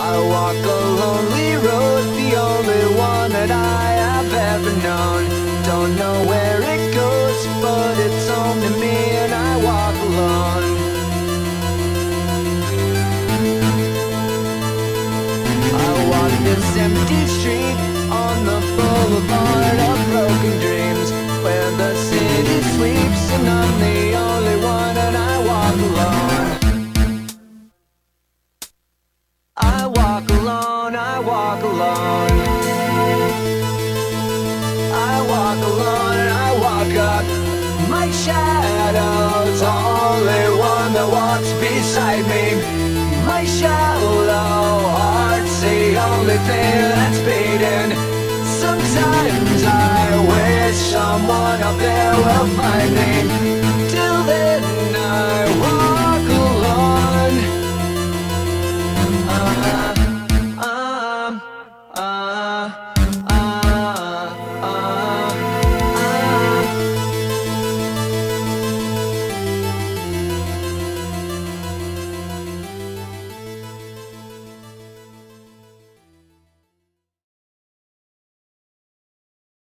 I walk a lonely road, the only one that I have ever known. Don't know where it goes, but it's home to me, and I walk alone. I walk this empty street on the boulevard of broken dreams, where the city sleeps and I'm the only one, and I walk alone. I walk alone, I walk alone. I walk alone and I walk up. My shadow's the only one that walks beside me. My shallow heart's the only thing that's beating. Sometimes I wish someone up there will find me.